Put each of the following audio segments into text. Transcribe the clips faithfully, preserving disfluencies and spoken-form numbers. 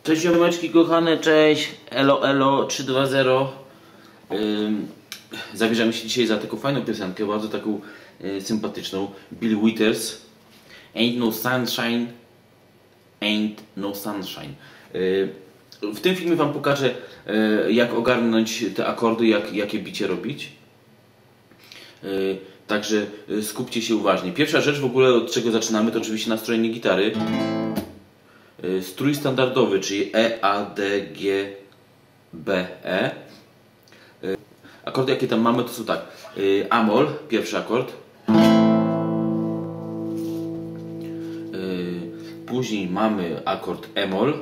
Cześć ziomeczki kochane, cześć, elo elo trzy dwa zero. Ym, Zabierzemy się dzisiaj za taką fajną piosenkę, bardzo taką y, sympatyczną. Bill Withers, Ain't No Sunshine, Ain't No Sunshine. Y, w tym filmie wam pokażę y, jak ogarnąć te akordy, jak, jakie bicie robić. Y, także y, skupcie się uważnie. Pierwsza rzecz w ogóle, od czego zaczynamy, to oczywiście nastrojenie gitary. Strój standardowy, czyli E, A, D, G, B, E. Akordy jakie tam mamy to są tak. A-moll, pierwszy akord. Później mamy akord E-moll.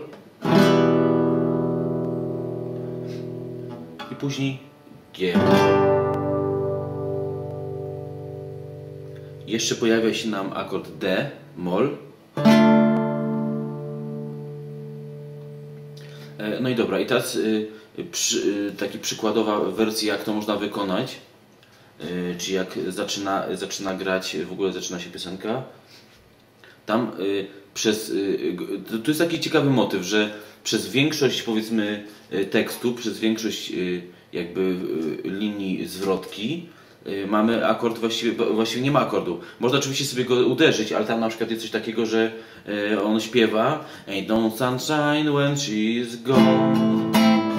I później G. Jeszcze pojawia się nam akord D-moll. No i dobra, i teraz y, przy, y, taki przykładowa wersja, jak to można wykonać, y, czy jak zaczyna, zaczyna grać, w ogóle zaczyna się piosenka. Tam y, przez, y, to, to jest taki ciekawy motyw, że przez większość, powiedzmy, tekstu, przez większość y, jakby y, linii zwrotki y, mamy akord, właściwie, właściwie nie ma akordu. Można oczywiście sobie go uderzyć, ale tam na przykład jest coś takiego, że y, on śpiewa Ain't no sunshine when she's gone.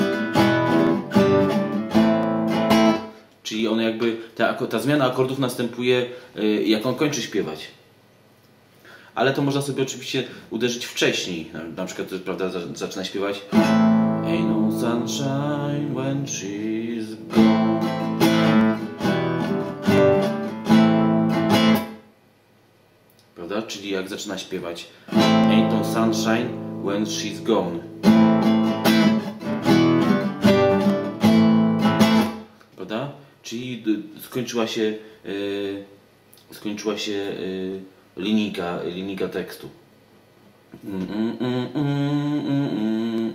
Czyli on jakby, ta, ta zmiana akordów następuje y, jak on kończy śpiewać. Ale to można sobie oczywiście uderzyć wcześniej. Na, na przykład, prawda, zaczyna śpiewać Ain't no sunshine when she's gone. Prawda? Czyli jak zaczyna śpiewać Ain't no sunshine when she's gone. Prawda? Czyli skończyła się yy, skończyła się yy, linijka, linijka tekstu. Mm, mm, mm, mm, mm, mm,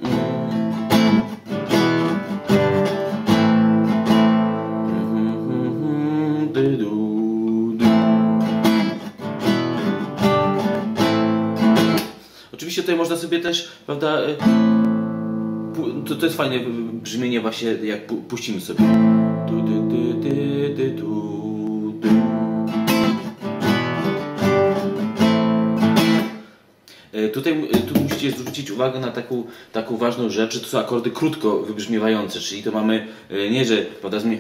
Oczywiście tutaj można sobie też, prawda, to, to jest fajne brzmienie właśnie, jak pu puścimy sobie. Tutaj tu musicie zwrócić uwagę na taką, taką ważną rzecz, że to są akordy krótko wybrzmiewające, czyli to mamy nie, że prawda, zmie...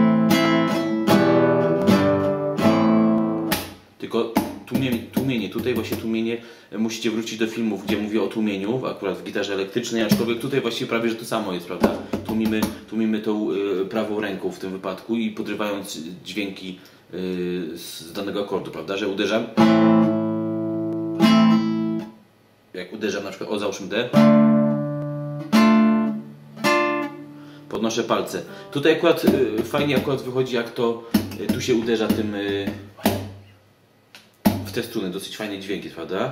tylko tłumienie, tłumienie. Tutaj właśnie tłumienie musicie wrócić do filmów, gdzie mówię o tłumieniu, akurat w gitarze elektrycznej, aczkolwiek tutaj właściwie prawie, że to samo jest, prawda? Tłumimy, tłumimy tą y, prawą ręką w tym wypadku i podrywając dźwięki y, z danego akordu, prawda? Że uderzam. Jak uderzam na przykład, o załóżmy D, podnoszę palce. Tutaj akurat y, fajnie akurat wychodzi, jak to y, tu się uderza tym y, w te struny. Dosyć fajny dźwięk jest, prawda?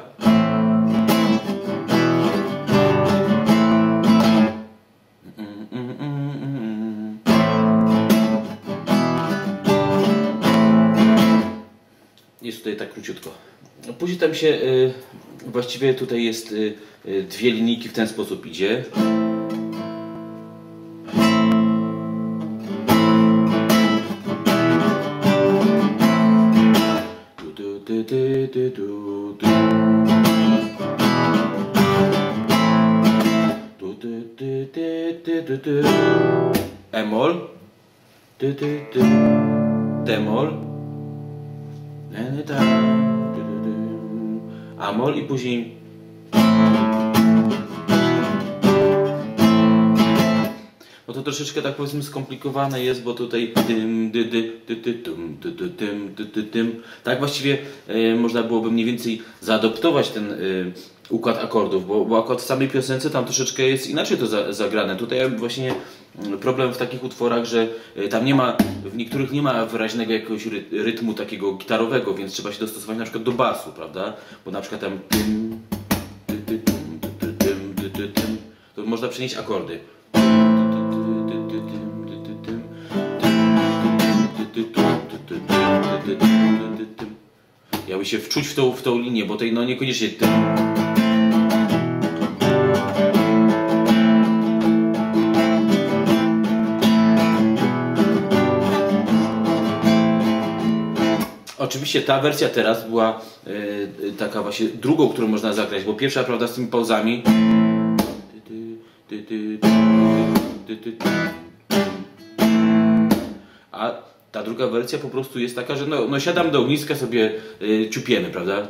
Jest tutaj tak króciutko. Później tam się y, właściwie tutaj jest y, y, dwie linijki w ten sposób idzie. E-moll, D-moll, A-moll i później no to troszeczkę tak powiedzmy skomplikowane jest, bo tutaj dym, dy, dy, dy, dy, dym, dy, dy, dym, dy, dy, dym. Tak właściwie e, można byłoby mniej więcej zaadoptować ten e, układ akordów, bo, bo akurat w samej piosence tam troszeczkę jest inaczej to za, zagrane. Tutaj właśnie problem w takich utworach, że tam nie ma, w niektórych nie ma wyraźnego jakiegoś rytmu takiego gitarowego, więc trzeba się dostosować na przykład do basu, prawda? Bo na przykład tam to można przenieść akordy. Jakby się wczuć w tą, w tą linię, bo tej no niekoniecznie tym. Oczywiście ta wersja teraz była yy, taka właśnie drugą, którą można zagrać, bo pierwsza, prawda, z tymi pauzami. A ta druga wersja po prostu jest taka, że no, no siadam do ogniska, sobie yy, ciupiemy, prawda?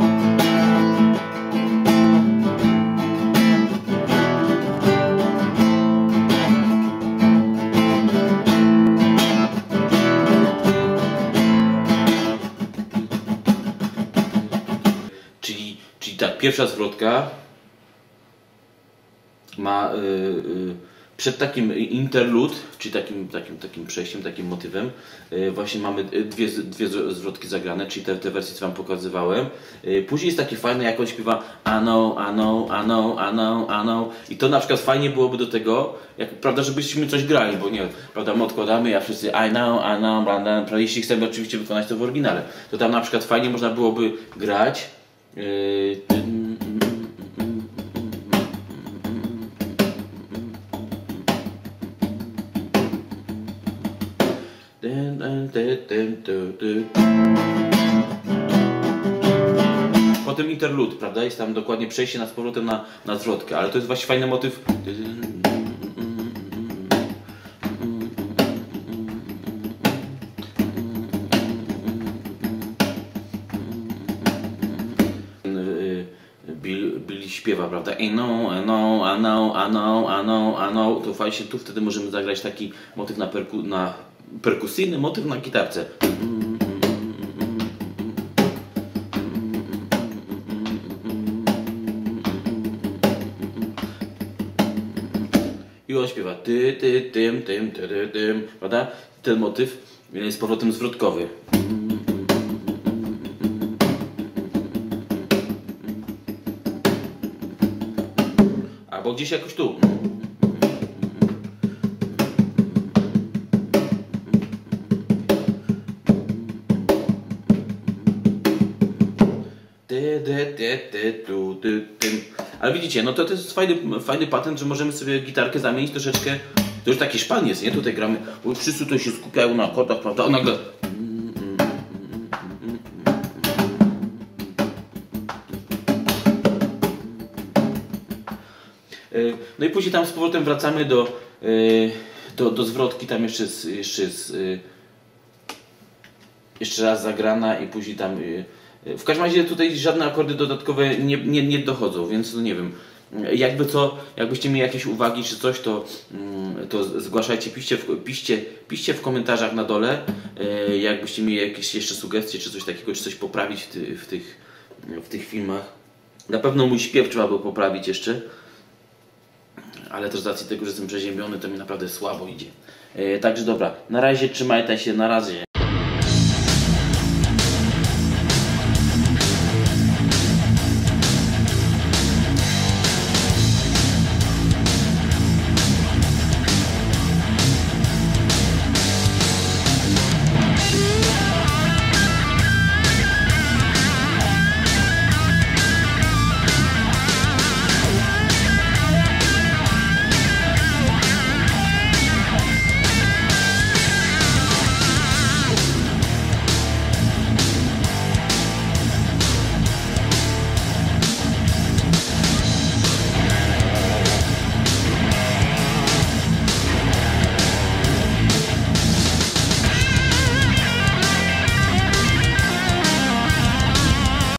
Czyli, czyli tak, pierwsza zwrotka ma yy, yy, przed takim interlude, czyli takim, takim, takim przejściem, takim motywem, yy, właśnie mamy dwie, dwie zwrotki zagrane, czyli te, te wersje, co wam pokazywałem. Yy, później jest takie fajne, jak on śpiewa I know, I know, I know, I know, I know. I to na przykład fajnie byłoby do tego, jak, prawda, żebyśmy coś grali, bo nie, prawda, my odkładamy, a wszyscy I know, I know, prawda, jeśli chcemy oczywiście wykonać to w oryginale, to tam na przykład fajnie można byłoby grać. Yy, Potem interlude, prawda? Jest tam dokładnie przejście na z powrotem na, na zwrotkę, ale to jest właśnie fajny motyw. Bill, Bill śpiewa, prawda? I know, I know, I know, I know, I know, I know. To fajnie, tu wtedy możemy zagrać taki motyw na, perku, na perkusyjny motyw na gitarce. I on śpiewa ty, ty, tym, tym, ty, ty, tym, prawda? Ten motyw jest z powrotem zwrotkowy. Albo gdzieś jakoś tu. Ale widzicie, no to, to jest fajny, fajny patent, że możemy sobie gitarkę zamienić troszeczkę. To już taki szpan jest, nie? Tutaj gramy, bo wszyscy tutaj się skupiają na akordach, prawda? A nagle... No i później tam z powrotem wracamy do, do, do zwrotki, tam jeszcze z, jeszcze z, jeszcze raz zagrana i później tam... W każdym razie tutaj żadne akordy dodatkowe nie, nie, nie dochodzą, więc no nie wiem. Jakby co, jakbyście mieli jakieś uwagi czy coś, to, to zgłaszajcie, piszcie w, piszcie, piszcie w komentarzach na dole. Jakbyście mieli jakieś jeszcze sugestie czy coś takiego, czy coś poprawić w, ty, w, tych, w tych filmach. Na pewno mój śpiew trzeba było poprawić jeszcze. Ale też z racji tego, że jestem przeziębiony, to mi naprawdę słabo idzie. Także dobra, na razie trzymajcie się, na razie.